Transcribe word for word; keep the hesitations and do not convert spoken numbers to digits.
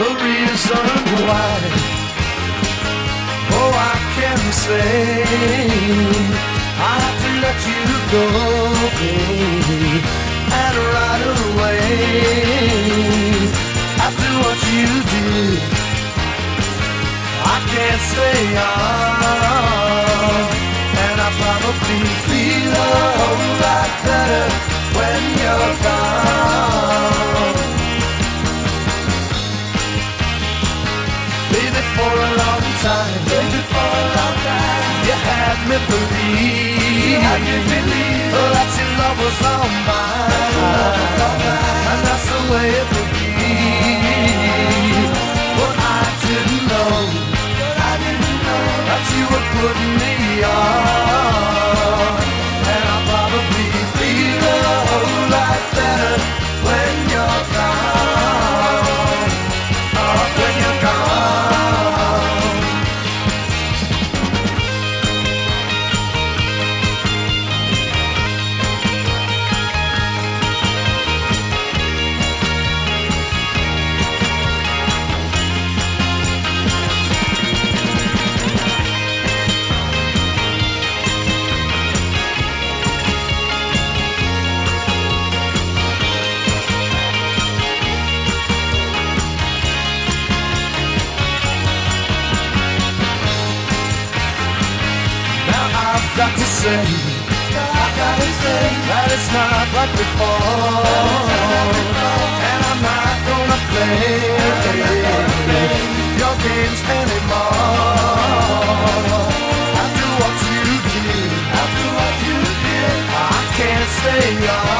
the reason why. Oh, I can say I have to let you go, baby, and right away. After what you did, I can't stay on, and I probably feel a whole lot better when you're gone. Baby, for a long time, baby, for a long time, you had me believe, you had me believe that your love was all mine, and that's the way it would be. But I didn't know, I didn't know that you were putting me on, and I probably feel a whole lot better when you're gone. Oh, when you're gone. Got to say, I gotta say that it's not like before, and I'm not gonna play your games anymore. After what you did, after what you did, I can't stay on.